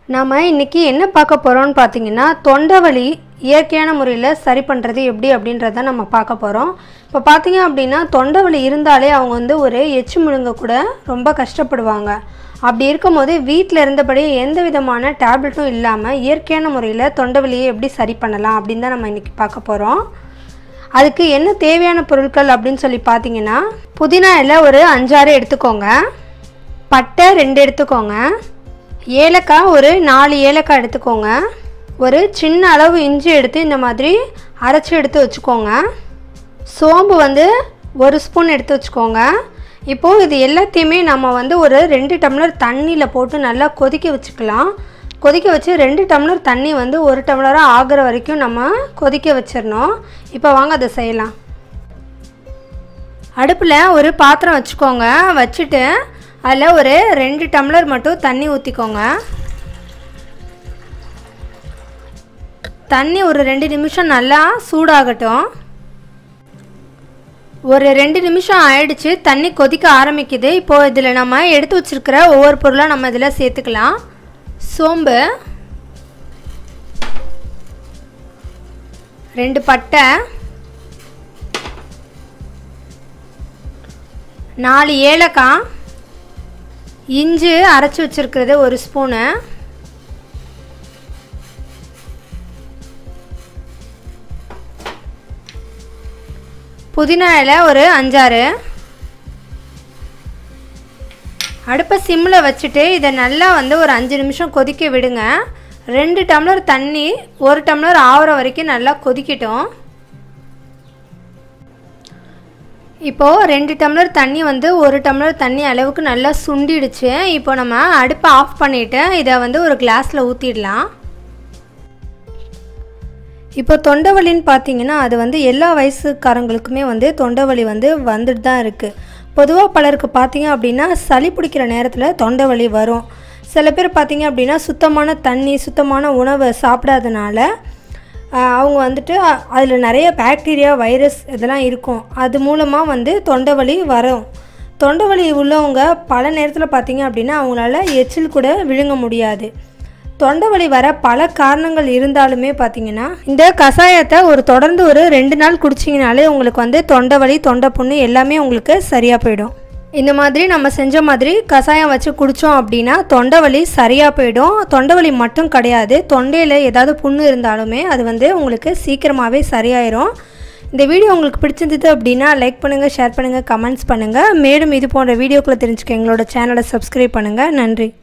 நாம இன்னைக்கு என்ன பார்க்க போறோம்னு பாத்தீங்கன்னா தொண்டை வலி இயற்கையான முறையில் சரி பண்ணுறது எப்படி அப்படின்றத நம்ம பார்க்க போகிறோம். இப்போ பார்த்தீங்க அப்படின்னா தொண்டை வலி இருந்தாலே அவங்க வந்து ஒரு எச்சு முழுங்க கூட ரொம்ப கஷ்டப்படுவாங்க. அப்படி இருக்கும்போது வீட்டில் இருந்தபடி எந்த விதமான டேப்லெட்டும் இல்லாமல் இயற்கையான முறையில் தொண்டை வலியை எப்படி சரி பண்ணலாம் அப்படின்னு தான் நம்ம இன்றைக்கி பார்க்க போகிறோம். அதுக்கு என்ன தேவையான பொருட்கள் அப்படின்னு சொல்லி பார்த்தீங்கன்னா, புதினா இலை ஒரு 5-6 எடுத்துக்கோங்க, பட்டை 2 எடுத்துக்கோங்க, ஏலக்காய் ஒரு 4 ஏலக்காய் எடுத்துக்கோங்க, ஒரு சின்ன அளவு இஞ்சி எடுத்து இந்த மாதிரி அரைச்சி எடுத்து வச்சுக்கோங்க, சோம்பு வந்து 1 ஸ்பூன் எடுத்து வச்சுக்கோங்க. இப்போது இது எல்லாத்தையுமே நம்ம வந்து ஒரு 2 டம்ளர் தண்ணியில் போட்டு நல்லா கொதிக்க வச்சுக்கலாம். கொதிக்க வச்சு 2 டம்ளர் தண்ணி வந்து 1 டம்ளராக ஆகிற வரைக்கும் நம்ம கொதிக்க வச்சிடணும். இப்போ வாங்க அதை செய்யலாம். அடுப்பில் ஒரு பாத்திரம் வச்சுக்கோங்க, வச்சுட்டு அதில் ஒரு 2 டம்ளர் மட்டும் தண்ணி ஊற்றிக்கோங்க. தண்ணி ஒரு 2 நிமிஷம் நல்லா சூடாகட்டும். ஒரு 2 நிமிஷம் ஆயிடுச்சு, தண்ணி கொதிக்க ஆரம்பிக்குது. இப்போது இதில் நம்ம எடுத்து வச்சுருக்கிற ஒவ்வொரு பொருளாக நம்ம இதில் சேர்த்துக்கலாம். சோம்பு, 2 பட்டை, 4 ஏலக்காய், இஞ்சி அரைச்சி வச்சுருக்கிறது 1 ஸ்பூனு, புதினா இலை ஒரு 5-6. அடுப்பை சிம்மில் வச்சுட்டு இதை நல்லா வந்து ஒரு 5 நிமிஷம் கொதிக்க விடுங்க. 2 டம்ளர் தண்ணி 1 டம்ளர் ஆகிற வரைக்கும் நல்லா கொதிக்கட்டும். இப்போது 2 டம்ளர் தண்ணி வந்து 1 டம்ளர் தண்ணி அளவுக்கு நல்லா சுண்டிடுச்சு. இப்போ நம்ம அடுப்பை ஆஃப் பண்ணிவிட்டு இதை வந்து ஒரு கிளாஸில் ஊற்றிடலாம். இப்போ தொண்டை வலின்னு பார்த்தீங்கன்னா அது வந்து எல்லா வயசுக்காரங்களுக்குமே வந்து தொண்டை வலி வந்து வந்துட்டு தான் இருக்குது. பொதுவாக பலருக்கு பார்த்தீங்க அப்படின்னா சளி பிடிக்கிற நேரத்தில் தொண்டை வலி வரும். சில பேர் பார்த்தீங்க அப்படின்னா சுத்தமான தண்ணி சுத்தமான உணவை சாப்பிடாதனால அவங்க வந்துட்டு அதில் நிறைய பாக்டீரியா வைரஸ் இதெல்லாம் இருக்கும், அது மூலமாக வந்து தொண்டை வலி வரும். தொண்டை வலி உள்ளவங்க பல நேரத்தில் பார்த்தீங்க அப்படின்னா அவங்களால எச்சில் கூட விழுங்க முடியாது. தொண்டை வலி வர பல காரணங்கள் இருந்தாலுமே பார்த்தீங்கன்னா இந்த கஷாயத்தை தொடர்ந்து ஒரு 2 நாள் குடிச்சிங்கனாலே உங்களுக்கு வந்து தொண்டை வலி தொண்டை புண்ணு எல்லாமே உங்களுக்கு சரியாக போயிடும். இந்த மாதிரி நம்ம செஞ்ச மாதிரி கஷாயம் வச்சு குடித்தோம் அப்படின்னா தொண்டை வலி சரியாக போயிடும். தொண்டை வலி மட்டும் கிடையாது, தொண்டையில் ஏதாவது புண்ணு இருந்தாலுமே அது வந்து உங்களுக்கு சீக்கிரமாகவே சரியாயிரும். இந்த வீடியோ உங்களுக்கு பிடிச்சிருந்தது அப்படின்னா லைக் பண்ணுங்கள், ஷேர் பண்ணுங்கள், கமெண்ட்ஸ் பண்ணுங்கள். மேலும் இது போன்ற வீடியோக்களை தெரிஞ்சுக்க எங்களோட சேனலை சப்ஸ்கிரைப் பண்ணுங்கள். நன்றி.